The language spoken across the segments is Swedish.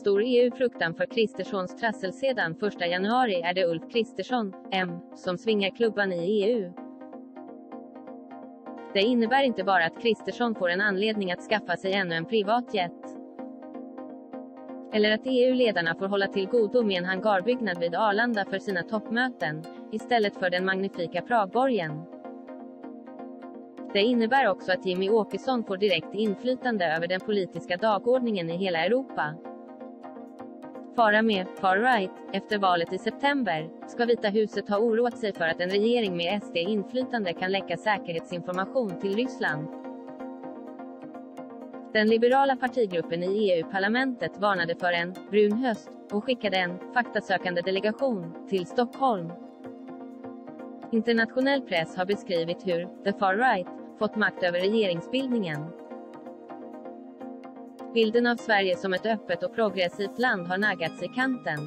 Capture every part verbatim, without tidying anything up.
stor E U-fruktan för Kristerssons trassel sedan första januari är det Ulf Kristersson, M, som svingar klubban i E U. Det innebär inte bara att Kristersson får en anledning att skaffa sig ännu en privatjet. Eller att E U-ledarna får hålla till godo med en hangarbyggnad vid Arlanda för sina toppmöten, istället för den magnifika Pragborgen. Det innebär också att Jimmy Åkesson får direkt inflytande över den politiska dagordningen i hela Europa. Fara med, far right, efter valet i september, ska Vita huset ha oroat sig för att en regering med S D-inflytande kan läcka säkerhetsinformation till Ryssland. Den liberala partigruppen i E U-parlamentet varnade för en brun höst och skickade en faktasökande delegation till Stockholm. Internationell press har beskrivit hur the far right fått makt över regeringsbildningen. Bilden av Sverige som ett öppet och progressivt land har naggats i kanten.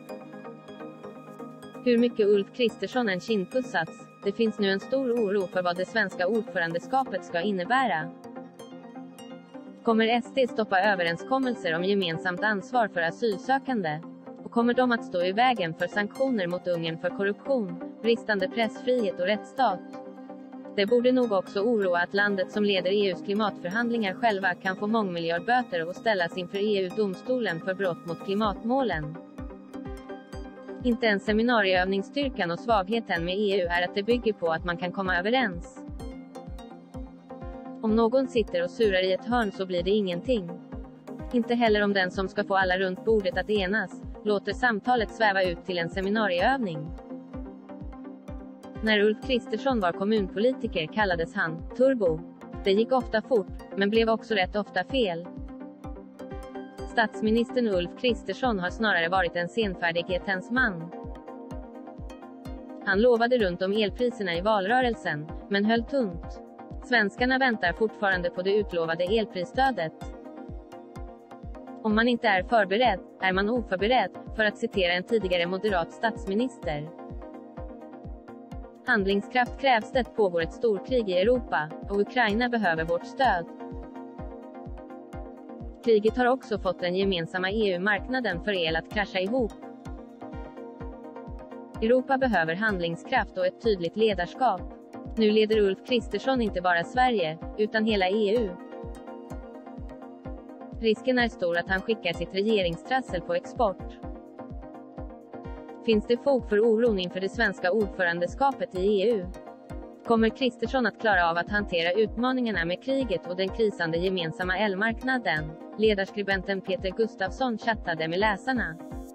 Hur mycket Ulf Kristersson än kindpussats, det finns nu en stor oro för vad det svenska ordförandeskapet ska innebära. Kommer S D stoppa överenskommelser om gemensamt ansvar för asylsökande? Och kommer de att stå i vägen för sanktioner mot Ungern för korruption, bristande pressfrihet och rättsstat? Det borde nog också oroa att landet som leder E U:s klimatförhandlingar själva kan få mångmiljardböter och ställas inför E U-domstolen för brott mot klimatmålen. Inte ens seminarieövningsstyrkan och svagheten med E U är att det bygger på att man kan komma överens. Om någon sitter och surar i ett hörn så blir det ingenting. Inte heller om den som ska få alla runt bordet att enas, låter samtalet sväva ut till en seminarieövning. När Ulf Kristersson var kommunpolitiker kallades han turbo. Det gick ofta fort, men blev också rätt ofta fel. Statsministern Ulf Kristersson har snarare varit en senfärdighetens man. Han lovade runt om elpriserna i valrörelsen, men höll tunt. Svenskarna väntar fortfarande på det utlovade elprisstödet. Om man inte är förberedd, är man oförberedd, för att citera en tidigare moderat statsminister. Handlingskraft krävs, det pågår ett storkrig i Europa, och Ukraina behöver vårt stöd. Kriget har också fått den gemensamma E U-marknaden för el att krascha ihop. Europa behöver handlingskraft och ett tydligt ledarskap. Nu leder Ulf Kristersson inte bara Sverige, utan hela E U. Risken är stor att han skickar sitt regeringstrassel på export. Finns det fog för oron inför det svenska ordförandeskapet i E U? Kommer Kristersson att klara av att hantera utmaningarna med kriget och den krisande gemensamma elmarknaden? Ledarskribenten Peter Gustafsson chattade med läsarna.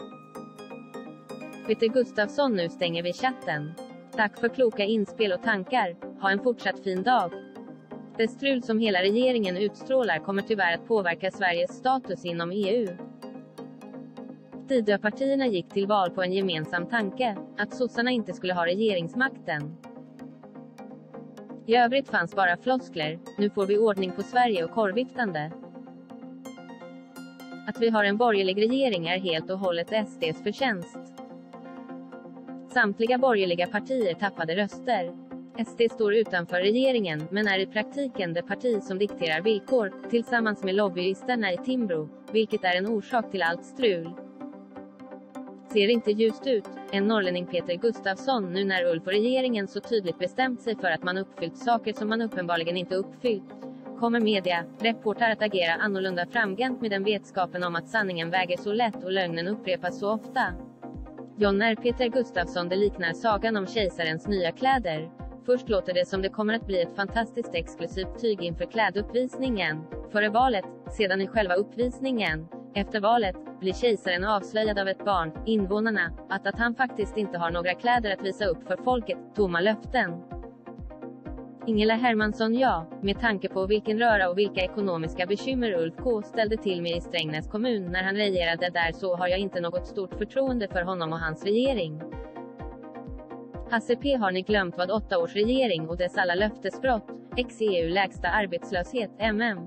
Peter Gustafsson, nu stänger vi chatten. Tack för kloka inspel och tankar, ha en fortsatt fin dag. Det strul som hela regeringen utstrålar kommer tyvärr att påverka Sveriges status inom E U. Tidöpartierna gick till val på en gemensam tanke, att sossarna inte skulle ha regeringsmakten. I övrigt fanns bara floskler, nu får vi ordning på Sverige och korvviftande. Att vi har en borgerlig regering är helt och hållet S D:s förtjänst. Samtliga borgerliga partier tappade röster. S D står utanför regeringen, men är i praktiken det parti som dikterar villkor, tillsammans med lobbyisterna i Timbro, vilket är en orsak till allt strul. Ser inte ljust ut, en norrlänning Peter Gustafsson, nu när Ulf och regeringen så tydligt bestämt sig för att man uppfyllt saker som man uppenbarligen inte uppfyllt. Kommer media, reportar att agera annorlunda framgent med den vetskapen om att sanningen väger så lätt och lögnen upprepas så ofta. John R. Peter Gustafsson, det liknar sagan om kejsarens nya kläder. Först låter det som det kommer att bli ett fantastiskt exklusivt tyg inför kläduppvisningen. Före valet, sedan i själva uppvisningen. Efter valet, blir kejsaren avslöjad av ett barn, invånarna, att att han faktiskt inte har några kläder att visa upp för folket, tomma löften. Ingela Hermansson, ja, med tanke på vilken röra och vilka ekonomiska bekymmer Ulf K ställde till med i Strängnäs kommun när han regerade där, så har jag inte något stort förtroende för honom och hans regering. Hasse P, har ni glömt vad åtta års regering och dess alla löftesbrott, ex-E U lägsta arbetslöshet, M M.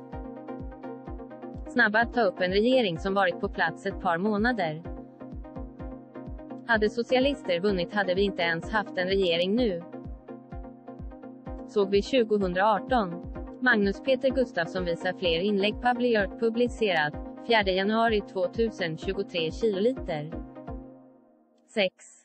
Snabba att ta upp en regering som varit på plats ett par månader. Hade socialister vunnit hade vi inte ens haft en regering nu. Såg vi tjugohundraarton. Magnus Peter Gustafsson visar fler inlägg publicerat, fjärde januari tvåtusentjugotre kiloliter. sex.